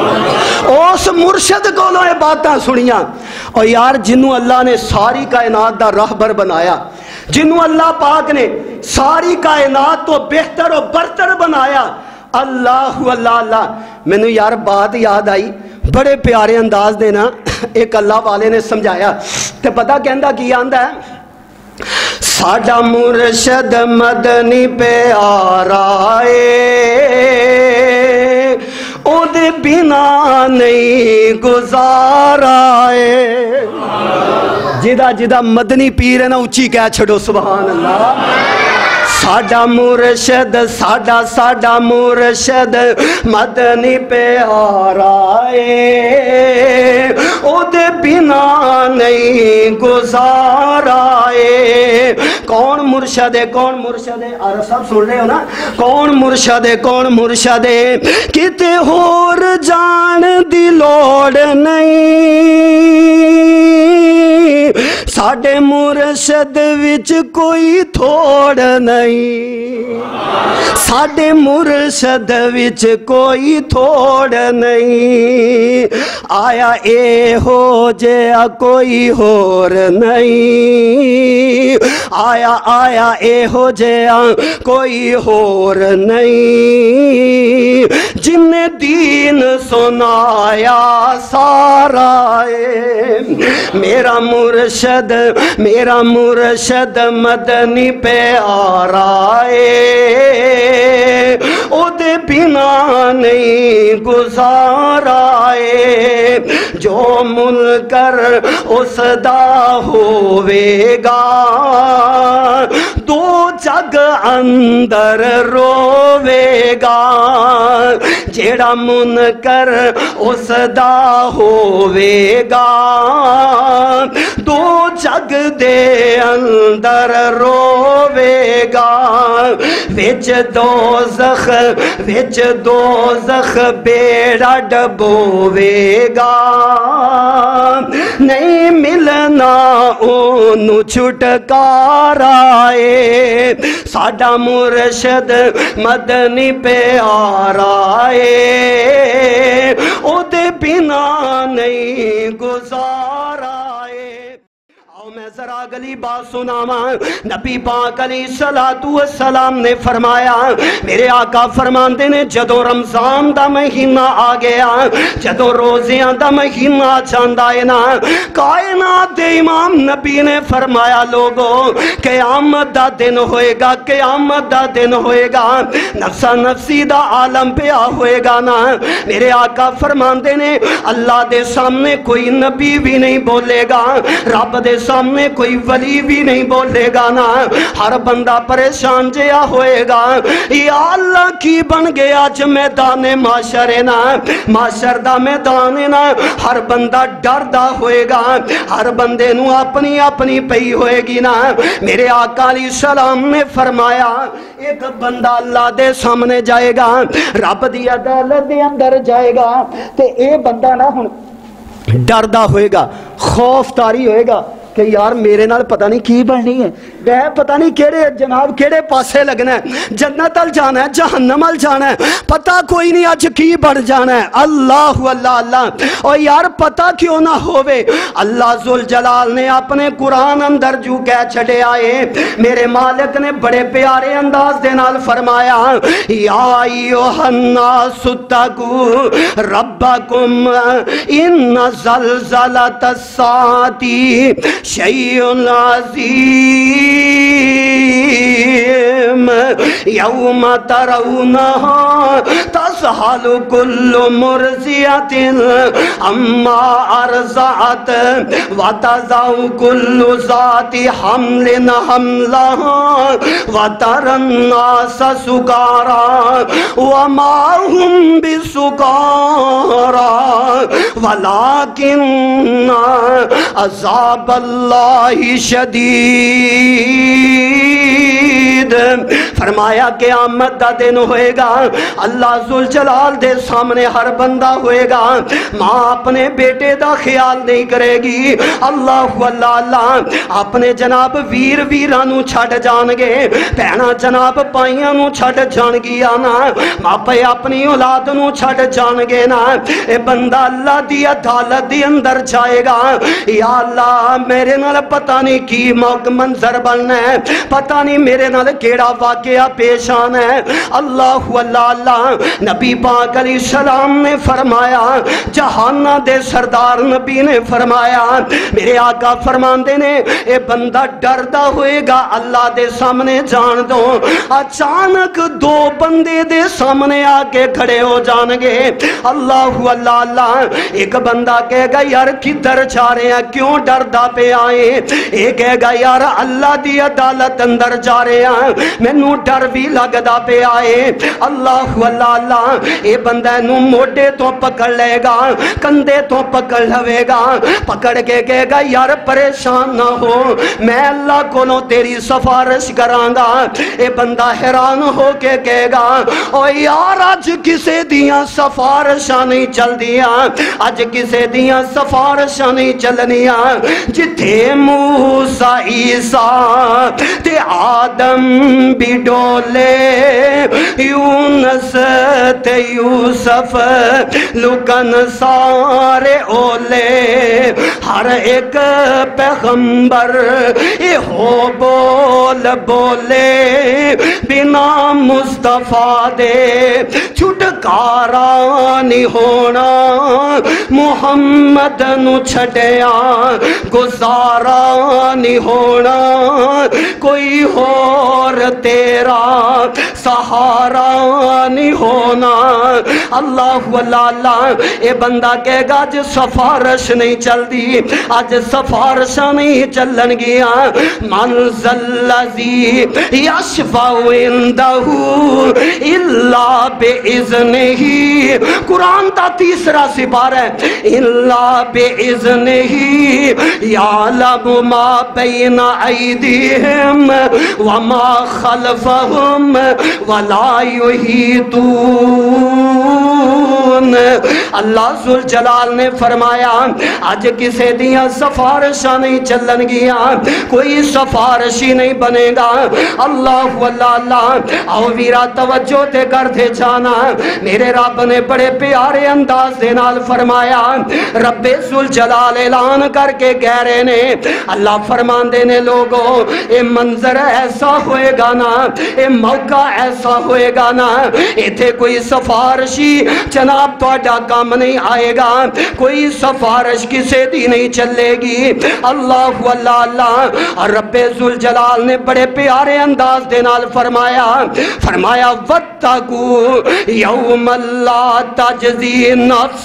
उस मुर्शद कोलों ये बातां सुनिया। और यार जिन्हों अल्लाह ने सारी कायनात दा रहबर बनाया, जिन्हों अल्लाह पाक ने सारी कायनात तो बेहतर और बरतर बनाया, अल्लाह अल्लाह अल्लाह। मैनू यार बात याद आई बड़े प्यारे अंदाज दे ना, एक अल्लाह वाले ने समझाया ते पता कहंदा की आंदा है, साडा मुर्शद मदनी प्यारा ए, ओदे बिना नहीं गुजारा ए। जिदा जिदा मदनी पीर है ना उच्ची कह छड़ो सुभान अल्लाह। साडा मुर्शद साडा साडा मुर्शद मदनी प्यारा ए, ओदे बिना नहीं गुजारा ए। कौन मुर्शद है, कौन मुर्शद है? अरे सब सुन रहे हो ना? कौन मुर्शद है, कौन मुर्शद है? किते होर जान दी लोड़ नहीं, साडे मुर्शद विच कोई थोड़ नहीं, साडे मुर्शद विच कोई थोड़ नहीं, आया ए हो जिहा कोई होर नहीं, आया आया ए हो जिहा कोई होर नहीं, जिन्ने दीन सुनाया सारा ए। मेरा मुर्शद मदनी प्यारा ए, ओदे बिना नहीं गुजारा ए। जो मुनकर उसदा होवेगा, दो जग अंदर रोवेगा, जेड़ा मुनकर उसदा होवेगा, दो जग दे अंदर रोवे गा विच दोज़ख बेड़ा डबोवेगा नहीं मिलना ओनू छुटकारा ए साडा मुर्शद मदनी प्यारा ए ओदे बिना नहीं गुजारा ए। आओ मैं जरा अगली बात सुनावा। नबी पाक अलैहिस्सलातु वस्सलाम ने फरमाया, मेरे आका फरमाते ने जदों रमजान दा महीना आ गया, जदों रोज़ियां दा महीना चांदा है ना, कायनात दे इमाम नबी ने फरमाया लोगों क़यामत दा दिन होएगा, क़यामत दा दिन होएगा, नफ्सा नफ्सी दा आलम पिया होएगा ना। मेरे आका फरमाते ने अल्लाह दे सामने कोई नबी भी नहीं बोलेगा, रब दे सामने कोई वली भी नहीं बोलेगा ना। हर बंदा परेशान जिया होएगा, या अल्लाह की बन गया अज मैदान माशर है ना, माशर दा मैदान है ना। हर बंदा डरदा होएगा, हर बंदे नू अपनी अपनी पई होएगी ना। मेरे आका अलैहिस्सलाम ने फरमाया एक बंदा अल्लाह दे सामने जाएगा, रब दी अदालत दे अंदर जाएगा, ते ए बंदा ना हुण डरदा होएगा, खौफ तारी होएगा कि यार मेरे नाल पता नहीं की बननी है, मैं पता नहीं केड़े जनाब केड़े पासे लगना है, जन्नत अल जाना है जहन्नम अल जाना है, पता कोई नहीं अज की बन जाना है। अल्लाह अल्लाह अल्लाह। और यार पता क्यों ना होवे, अल्लाह जुल जलाल ने अपने कुरान अंदर जू कह छड़े आए, मेरे मालिक ने बड़े प्यारे अंदाज दे नाल फरमाया, या अय्युहन्नासु तक़ू रब्बकुम इन्न ज़लज़लतस्साअती शैउन अज़ीम यौम तरौनहा तज़हलु कुल्लु मुर्ज़ियतिन अम्मा अर्ज़अत व तज़उ कुल्लु ज़ाति हम्लिन हम्लहा व तरन्नास सुकारा व मा हुम बिसुकारा वलाकिन्ना अज़ाबल्लाहि शदीद। फरमाया क़यामत दा दिन होएगा, अल्लाह जुल जलाल दे सामने हर बंदा होएगा, माँ अपने बेटे दा ख्याल नहीं करेगी, अल्लाह अल्लाह अल्लाह अपने जनाब वीर वीरां नू छड्ड जाणगे, भैणां जनाब भाइयां नू छड्ड जाणगियां ना, मापे अपनी औलाद नू छड्ड जाणगे ना। ए बंदा अल्लाह दी अदालत दे अंदर जाएगा, या अल्लाह मेरे नाल पता नहीं की मंजर बनना है, पता नहीं मेरे नाल केड़ा वाकया पेश आना है। अल्लाह अल्लाह अल्लाह। नबी पाक अलैहिस्सलाम ने फरमाया, जहाना दे सरदार नबी ने फरमाया, मेरे आका फरमाते ने ए बंदा डरदा होएगा अल्लाह दे सामने जान दो, अचानक दो बंदे दे सामने आके खड़े हो जाएंगे। अल्लाह अल्लाह अल्लाह। एक बंदा कहेगा यार किधर जा रहे हैं, क्यों डरदा पे आए, एक कहेगा यार अल्लाह दी अदालत अंदर जा रहे हैं, मैनू डर भी लगदा पे आए। अल्लाह अल्लाह अल्लाह। ये बंदा नू मोटे तो पकड़ लेगा, कंधे तो पकड़ लवेगा, पकड़ के कहेगा यार परेशान ना हो, मैं अल्लाह कोलों तेरी सिफारिश करांगा। ये बंदा हैरान हो के कहेगा ओ यार अज किसे दियां सिफारिशां नहीं चलदियां, अज किसे दियां सिफारिशां नहीं चलनियां, जिथे मूसा ईसा ते आदम भी डोले, यूनस ते यूसुफ लुकन सारे ओले, हर एक पैगंबर ये हो बोल बोले, बिना मुस्तफा दे छुटकारा नहीं होना, मुहम्मद नू छड़िया गुजारा नहीं होना, कोई हो اور تیرا سہارا نہیں ہونا۔ اللہ اللہ، اے بندہ کہے گا اج سفارش نہیں چل دی، اج سفارشاں نہیں چلن گیا۔ من ذلذی یشفع عنده الا باذنہ، قرآن کا تیسرا سپارہ ہے، الا باذنہ یعلم ما بین ایدیہم وما خلفہم ولا یحیطون۔ اللہ ذوالجلال نے فرمایا آج کسے دیا سفارشاں نہیں چلن گیا، کوئی سفارشی نہیں بنے گا۔ اللہ اللہ، آؤ ویرا توجہ تے کر دے جانا، میرے رب نے بڑے پیارے انداز دے نال فرمایا، رب ذوالجلال اعلان کر کے کہہ رہے نے، اللہ فرمان دینے لوگوں اے منظر ایسا ہوئے گا نا، اے موقع ایسا ہوئے گا نا، ایتھے کوئی سفارشی جناب توڑا کام نہیں آئے گا، کوئی سفارش کسے دی نہیں چلے گی۔ اللہ اللہ، رب ذوالجلال نے بڑے پیارے انداز دے نال فرمایا وَاتَّقُوا يَوْمَ لَا تَجْزِي نَفْسٌ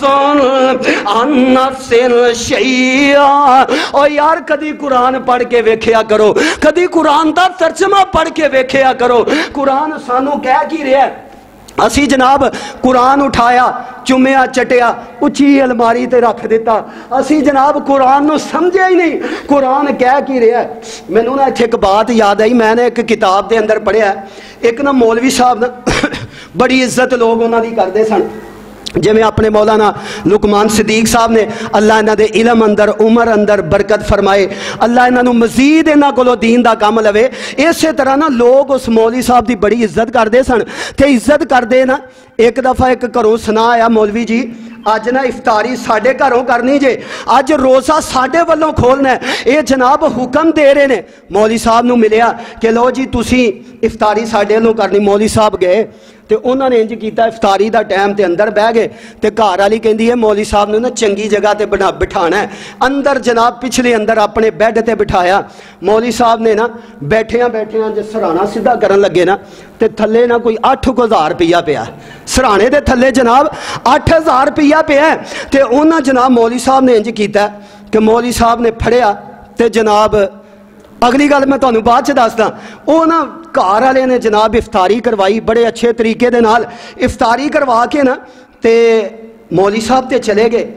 عَن نَفْسٍ شَيْئًا۔ اور یار کدی قرآن پڑھ کے ویکھیا کرو، کدی قرآن دا ترجمہ پڑھ کے ویکھیا کرو، قرآن سانو کہہ کی رہا ہے۔ اسی جناب قرآن اٹھایا، چومیا چٹیا، اچھی الماری تے رکھ دیتا، اسی جناب قرآن نو سمجھے ہی نہیں قرآن کہہ کی رہا ہے۔ میں نے ایک بات یاد آئی، میں نے ایک کتاب دے اندر پڑھیا ہے، ایک نا مولوی صاحب نا بڑی عزت لوگ انہاں دی کردے سن، جی میں اپنے مولانا لقمان صدیق صاحب نے اللہ انہاں دے علم اندر عمر اندر برکت فرمائے، اللہ انہاں نو مزید انہاں کولو دین دا کام لوے۔ اسی طرح نا لوگ اس مولوی صاحب دی بڑی عزت کردے سن، تے عزت کردے نا ایک دفعہ ایک گھروں سنا آیا، مولوی جی آج نا افطاری ساڑھے گھروں کرنی جے، آج روزہ ساڑھے والوں کھولنا ہے، اے جناب حکم دے رہے نے۔ مولوی صاحب نو ملیا کہ لو جی تسی افطاری ساڑھے والوں کرنی، مولوی صاحب گئے تے انہوں نے انج کیتا، افطاری دا ٹائم تے اندر بہ گئے تے گھر والی کہندی ہے مولوی صاحب نے نا چنگی جگہ تے بٹھانا ہے، اندر جناب پچھلے اندر اپنے بیڈ تے بٹھایا۔ مولوی صاحب نے نا بیٹھیاں جس سرانا سیدھا کرن لگے نا تے تھلے نا کوئی 8,000 روپیہ پیا، سرانے دے تھلے جناب 8,000 روپیہ پیا، تے انہاں جناب مولوی صاحب نے انج کیتا کہ مولوی صاحب نے پھڑیا تے جناب اگلی گل میں تانوں بعد چ دسدا، او نا گھر والے نے جناب افطاری کروائی بڑے اچھے طریقے دے نال، افطاری کروا کے نا تے مولوی صاحب تے چلے گئے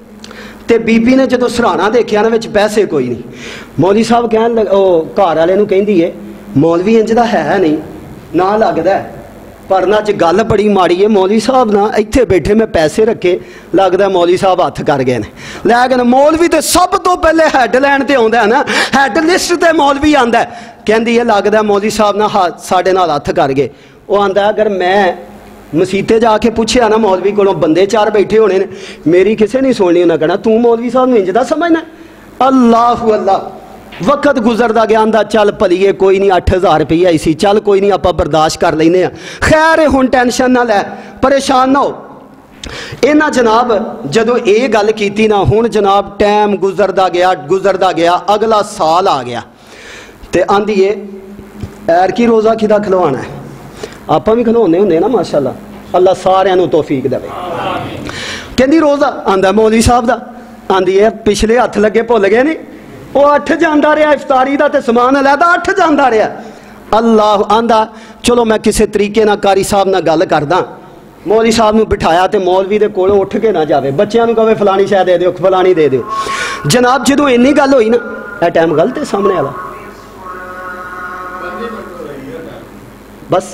تے بی بی نے جدو سرانا دیکھیا نا وچ پیسے کوئی نہیں، مولوی صاحب کہن او گھر والے نو کہندی ہے مولوی انج دا ہے نہیں نہ لگدا ہے، پر نہ چ گل بڑی ماڑی ہے، مولوی صاحب نا ایتھے بیٹھے میں پیسے رکھے، لگدا مولوی صاحب ہاتھ کر گئے نے، لیکن مولوی تے سب تو پہلے ہیڈ لائن تے آندا ہے نا، ہیڈ لسٹ تے مولوی آندا ہے، کہندی ہے لگدا مولوی صاحب نا ساڈے نال ہاتھ کر گئے۔ وہ آندا اگر میں مسیتے جا کے پوچھیا نا مولوی کو بندے 4 بیٹھے ہونے نے، میری کسے نہیں سننی، انہاں کہنا تو مولوی صاحب نو انج دا سمجھنا۔ اللہ اللہ، وقت گزردا گیا، آندا چل پلیے کوئی نہیں 8,000 روپیہ اسی، چل کوئی نہیں آپا برداشت کر لینے ہیں، خیر ہن ٹینشن نہ لے، پریشان نہ ہو۔ اینا جناب جدو اے گل کیتی نا، ہن جناب ٹائم گزردا گیا، اگلا سال آ گیا تے آندی ہے ایر کی روزہ کدا کھلوانا ہے، آپ بھی کھلونے ہوندے نا ماشاءاللہ، اللہ سارے نو توفیق دے۔ کہندی روزہ آندا مولوی صاحب دا، آندی ہے پچھلے ہاتھ لگے بھول گئے نہیں، وہ 8 جاندا رہا افطاری دا تے سامان علیحدہ 8 جاندا رہا۔ اللہ آندا چلو میں کسے طریقے نہ قاری صاحب نہ گل کردا، مولوی صاحب نو بٹھایا تے مولوی دے کولوں اٹھ کے نہ جاوے، بچیاں نو کہے فلانی شے دے دیو، فلانی دے دیو۔ جناب جدوں اینی گل ہوئی نا، اے ٹائم غلط ہے سامنے والا، بس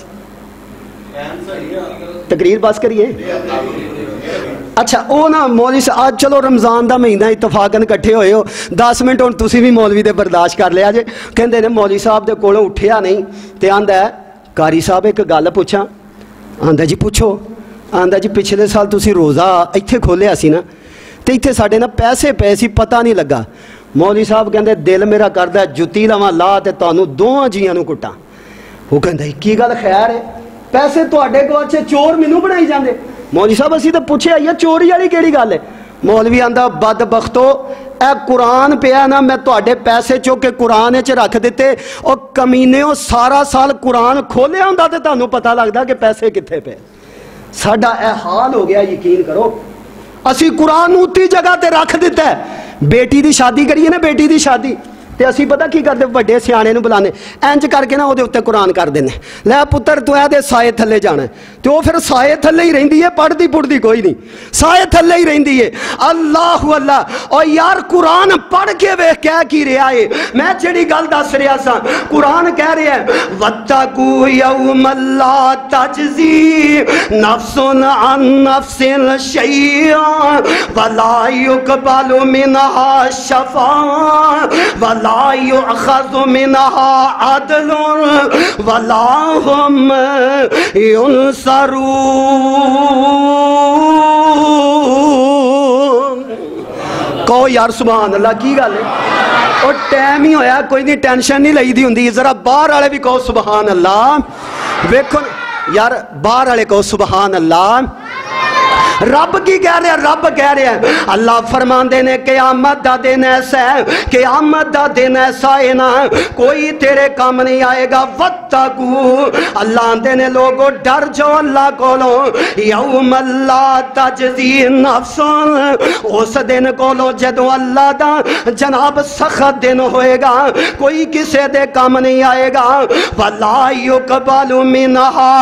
تقریر بس کریے۔ اچھا او نا مولوی صاحب آج چلو رمضان دا مہینہ اتفاقاً کٹھے ہوئے ہو، 10 منٹ ہن تسی بھی مولوی دے برداشت کر لیا جے، کہندے نے مولوی صاحب دے کولوں اٹھیا نہیں تے آندا ہے قاری صاحب ایک گل پوچھاں، آندا جی پوچھو، آندا جی پچھلے سال تسی روزہ ایتھے کھولیا سی نا تے ایتھے ساڈے نا پیسے پے سی پتہ نہیں لگا، مولوی صاحب کہندے دل میرا کردا جُتی لواں لا تے تانوں دوواں جیاں نو کٹاں۔ وہ کہندا کی گل خیر ہے، پیسے تواڈے کول چور مینوں بنائی جاندے، مولوی صاحب اسی تے پوچھیا یا چوری والی کیڑی گل ہے؟ मौलवी आंदा बदबख्तो ए कुरान पिया ना, मैं तुहाडे पैसे चुक के कुरान च रख दिते, और कमीनेओ सारा साल कुरान खोलिया हुंदा ते तुहानू पता लगदा कि पैसे कित्थे पे। साडा ए हाल हो गया, यकीन करो। असी कुरान उती जगह ते रख दिता है। बेटी दी शादी करिए ना, बेटी दी शादी ते असी पता की करते, बड़े सियाणे नूं बुलाने, इंज करके ना उहदे उत्ते कुरान कर देने, लै पुत्तर तू इहदे साए थल्ले जाना, ते वो फिर साए थल्ले ही रहिंदी है, पढ़दी पुढ़दी कोई नहीं, साए थल्ले ही रहिंदी है। अल्लाह अल्लाह। और यार कुरान पढ़ के वेख कह की रहा है, मैं जिहड़ी गल दस रहा सा, कुरान कह रहा है वत्तकू यौमन ला तजज़ी नफ्सुन अन नफ्सिन शैअन वला युक़बलु मिनहा शफ़ाअह वला युअख़ज़ु मिनहा अदलुन वला हुम युनसरून। कहो यार सुभान अल्लाह, की गल है। और टाइम ही होया, कोई नहीं, टेंशन नहीं लईदी हुंदी। जरा बाहर वाले भी कहो सुभान अल्लाह। वेखो यार, बाहर वाले कहो सुभान अल्लाह। रब की कह रहा, रब कह रहा है, अल्लाह फरमांदे ने क़यामत दा दिन ऐसा है, क़यामत दा दिन ऐसा है ना कोई तेरे काम नहीं आएगा। वत्तकू, अल्लाह आंदे ने लोगो डर जाओ अल्लाह कोलो, यौमन ला तजज़ी नफ्सुन, उस दिन कोलो जदों अल्लाह दा जनाब सख्त दिन होएगा, कोई किसे दे काम नहीं आएगा। वला युक़बलु मिनहा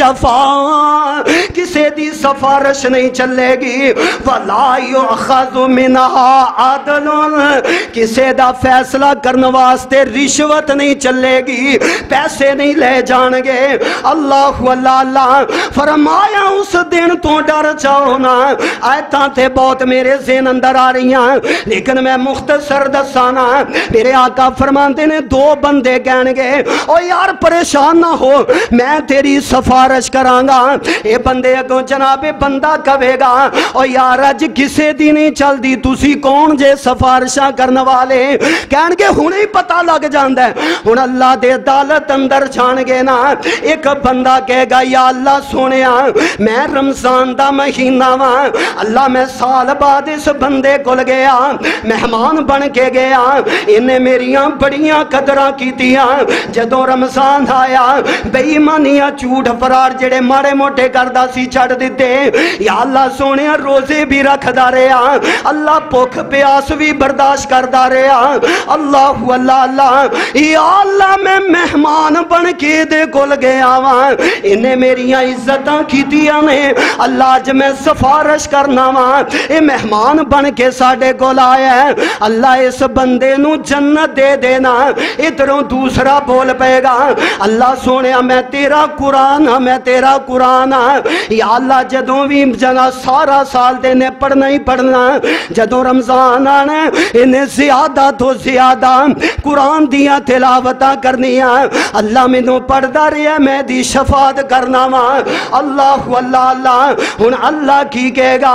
शफ़ाअह, किसे दी सिफारिश नहीं चलेगी। वला युअख़ज़ु मिनहा अदलुन, किसे दा फैसला करने वास्ते रिश्वत नहीं चलेगी, पैसे नहीं ले जाएंगे। अल्लाह अल्लाह अल्लाह फरमाया उस दिन तो डर जाओ ना। आयतां ते बहुत मेरे ज़हन अंदर आ रही हैं, लेकिन मैं मुख्तसर दसाना। मेरे आका फरमाते ने दो बंदे कहणगे ओ यार परेशान ना हो, मैं तेरी सिफारिश करांगा। ये बंदे अगों जनाबे बंदा कवेगा ओ यार अज किसे दी नहीं चलदी, तुसी कौन जे सिफारिशां करने वाले। कहणगे हुणे ही पता लग जांदा है। हुण अल्लाह दे अदालत अंदर जाणगे ना, एक बंदा कहेगा या अल्लाह सोनिया मैं रमजान दा महीना वा, अल्लाह मैं साल बाद इस बंदे कोल गया, मेहमान बन के गया, इन्हें मेरियां बड़ियां कदरां कीतियां। जदों रमजान आया बेईमानियां झूठ फरार जेड़े माड़े मोटे करदा सी छड़ दिते। या अल्लाह सोने रोजे भी रखदा रहा, अल्लाह भुख प्यास भी बर्दाश्त करदा रहा। अल्लाह अल्लाह अल्लाह। या अल्लाह मैं मेहमान बन के दे कोल गया वा, इन्हें मेरियां इज्जतां कीतियां ने, अल्लाह अज मैं सिफारिश करना वा, ये मेहमान बन के साडे कोल आया है, अल्लाह इस बंदे नू जन्नत दे देना। इधरों दूसरा बोल पेगा अल्लाह सोने मैं तेरा कुरान हाँ, मैं तेरा कुरान हाँ। या अल्लाह जदों भी जना सारा साल देने पढ़ना ही पढ़ना, जदों रमजान आना इन्हें ज्यादा तो ज्यादा कुरान दियां तिलावतां करनिया। अल्लाह मैनू पढ़दा रहा, मैं दी शफात करना वा। अल्लाह अल्लाह अल्लाह। हुण अल्लाह की कहेगा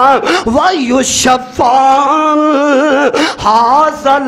वयुशफ़्फ़ान हाज़ल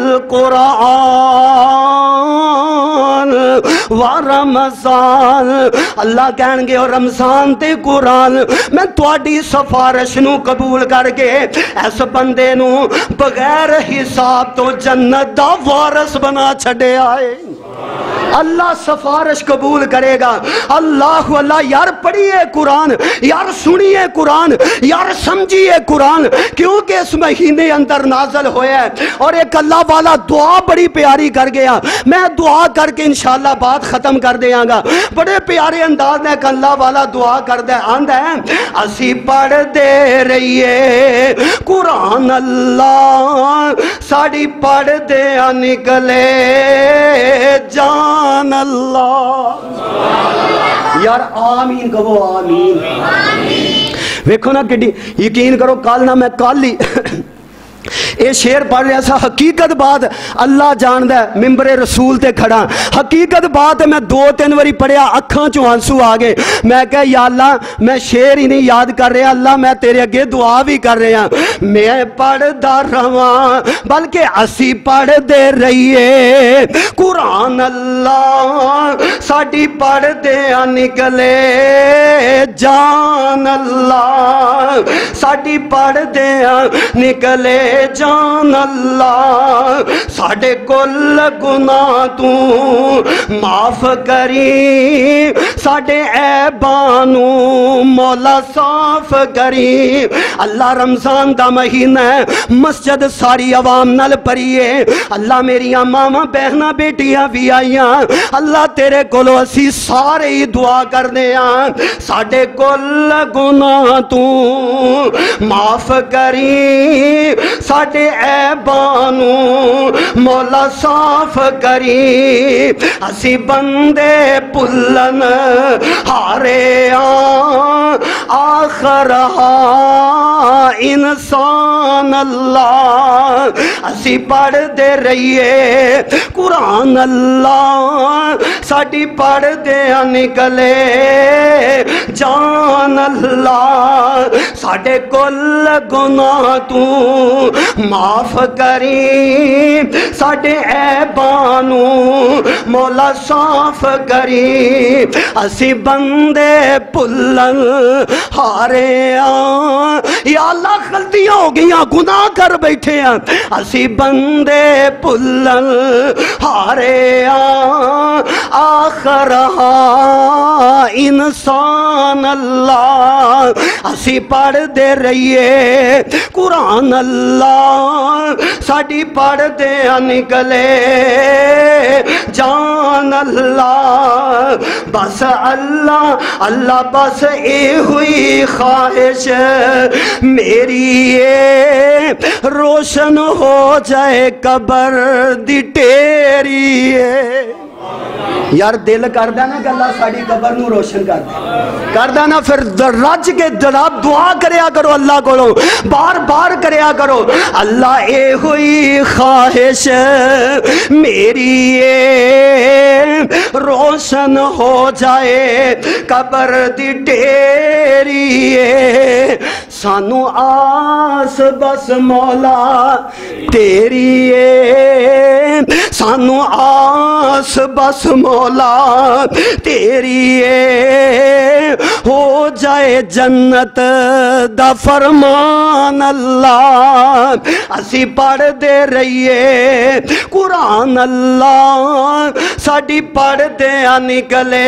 कुरान व रमज़ान। अल्लाह कहणगे और रमजान ते कुरान मैं तुहाडी सिफारिश नू कबूल करके इस बंदे नू बगैर हिसाब तो जन्नत दा वारिस बना छड्या है। अल्लाह सिफारिश कबूल करेगा। अल्लाह अल्लाह। यार पढ़िए कुरान, यार सुनिए कुरान, यार समझिए कुरान, क्योंकि इस महीने अंदर नाजल होया है। और एक अल्लाह वाला दुआ बड़ी प्यारी कर गया, मैं दुआ करके इंशाअल्लाह बात खत्म कर देंगा। बड़े प्यारे अंदाज में एक अल्लाह वाला दुआ करदा आंदा है असी पढ़ दे रहिए कुरान, अल्लाह साड़ी पढ़ दे निकले जान अल्लाह। यार आमीन कहो आमीन। वेखो ना कि यकीन करो कल ना मैं कल ही یہ شیر پڑھ رہا سا, حقیقت بات اللہ جاندہ ہے, ممبر رسول تے کھڑا, حقیقت بات میں 2-3 واری پڑھیا, اکھاں چوں آنسو آگے. میں کہا یا اللہ میں شیر ہی نہیں یاد کر رہا, اللہ میں تیرے اگے دعا بھی کر رہا. میں پڑھ دا رواں بلکہ اسی پڑھ دے رہیے قرآن, اللہ ساڑی پڑھ دیا نکلے جان, اللہ ساڑی پڑھ دیا نکلے جان, اللہ ساڑے کل گناہ تو معاف کری, ساڑے عیبانو مولا صاف کری. اللہ رمضان دا مہینہ ہے, مسجد ساری عوام نل پریے, اللہ میری ماما بہنا بیٹیاں بھی آئیاں, اللہ تیرے کولو اسی سارے ہی دعا کر دیا, ساڑے کل گناہ تو معاف کری, ساڑے عیبانو مولا صاف کری. اسی بندے پلن ہارے آخر انسان, اللہ اسی پڑھ دے رہیے قرآن, اللہ ساڑی پڑھ دیا نکلے جان, اللہ ساڑے کل گناہ تو معاف کری, ساڑے عیبانو مولا صاف کری. اسی بندے پلن ہارے یا اللہ غلطیاں ہو گئیاں, گناہ کر بیٹھے ہیں, اسی بندے پلن ہارے آخر انسان, اللہ اسی پڑھ دے رہیے قرآن, اللہ ساڑی پڑھ دیا نکلے جان, اللہ بس اللہ اللہ بس اے ہوئی خواہش میری روشن ہو جائے قبر دی ٹیری. یار دل کردہ نا کہ اللہ ساڑی قبر نو روشن کردہ نا, پھر رج کے جناب دعا کریا کرو اللہ کو, بار بار کریا کرو, اللہ اے ہوئی خواہش میری روشن ہو جائے قبر دی ٹیری. سانو آس بس مولا تیری, سانو آس بس مولا تیری, ہو جائے جنت دا فرمان, اللہ اسی پڑھ دے رہیے قرآن, اللہ ساڑی پڑھ دیا نکلے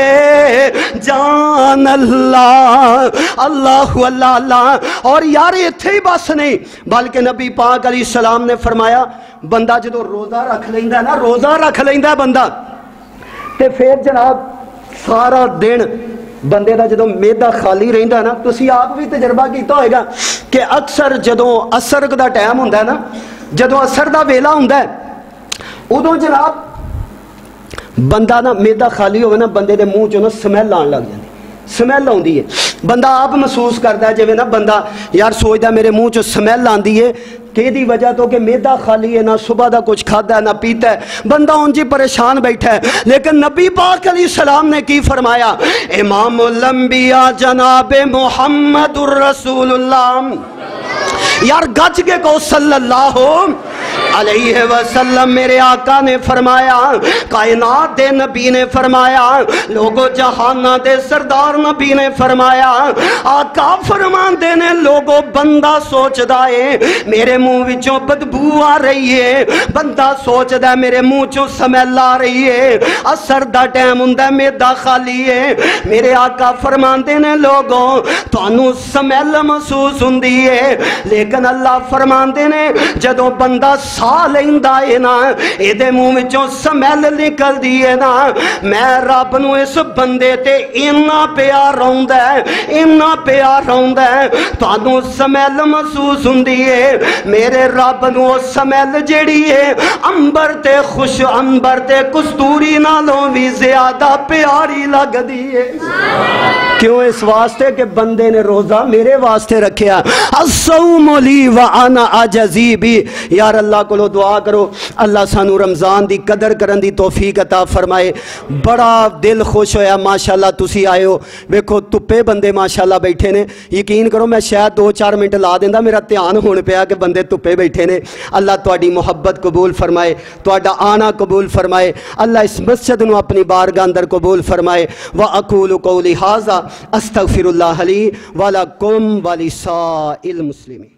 جان, اللہ اللہ اللہ اللہ. اور یار یہ تھے ہی بس نہیں, بلکہ نبی پاک علیہ السلام نے فرمایا بندہ جدو روزہ رکھ لیندہ ہے نا, روزہ رکھ لیندہ ہے بندہ, تے پھر جناب سارا دن بندے دا جدو میدہ خالی رہندہ ہے نا, تو اسی آپ بھی تجربہ کیتا ہوئے گا کہ اکثر جدو اثر دا ٹائم ہوندہ ہے نا, جدو اثر دا ویلا ہوندہ ہے, ادھو جناب بندہ نا میدہ خالی ہوئے نا, بندے دے منہ چوں نا سمیل آن لگ جاندی, سمیل آندی ہے, بندہ آپ محسوس کرتا ہے جویں نا بندہ یار سوچدا میرے منہ چوں سمیل آندی ہے, کہ دی وجہ تو کہ میدہ خالی ہے, نہ صبح دا کچھ کھاتا ہے نہ پیتا ہے, بندہ انجی پریشان بیٹھا ہے. لیکن نبی پاک علیہ السلام نے کی فرمایا, امام الانبیاء جناب محمد الرسول اللہ, یار گج کے کو صلی اللہ علیہ وسلم میرے آقا نے فرمایا, کائنات دے نبی نے فرمایا, لوگو جہانہ دے سردار نبی نے فرمایا, آقا فرمان دے نے لوگو بندہ سوچ دائے میرے منہ وچوں بدبو آ رہی ہے, بندہ سوچ دائے میرے منہ چوں سمیل آ رہی ہے, اثر دا ٹائم ہوندہ میدہ خالی ہے, میرے آقا فرمان دے نے لوگو تو انو سمیل محسوس ہوندی ہے, لیکن اللہ فرمان دے نے جدوں بندہ साह लैंदा है ना, इहदे मूँह विचों स्मैल निकलदी है ना, मैं रब नूं इस बंदे ते इन्ना प्यार आउंदा है, इन्ना प्यार आउंदा है, तुहानूं स्मैल महसूस हुंदी है। मेरे रब नूं ओ स्मैल जिहड़ी है अंबर ते खुश अंबर ते कस्तूरी नालों भी ज्यादा प्यारी लगदी है। क्यों? इस वास्ते कि बंदे ने रोजा मेरे वास्ते रखिया। अस्सौमु ली व अना अजज़ी बी। यार अल्लाह को दुआ करो अल्लाह सानू रमज़ान दी कदर करन दी तौफीक अता फरमाए। बड़ा दिल खुश होया माशाअल्लाह तुसी आए हो। वेखो धुप्पे बंदे माशाअल्लाह बैठे ने, यकीन करो मैं शायद 2-4 मिनट ला देंदा, मेरा ध्यान होने पिया कि बंदे धुप्पे बैठे ने। अल्लाह तुहाडी मुहब्बत कबूल फरमाए, तुहाडा आना कबूल फरमाए। अल्लाह इस मस्जिद नू अपनी बारगाह अंदर कबूल फरमाए। व अकूलु कौली हाज़ा अस्तगफिरुल्लाह ली व लकुम व लिसाइल मुस्लिमीन।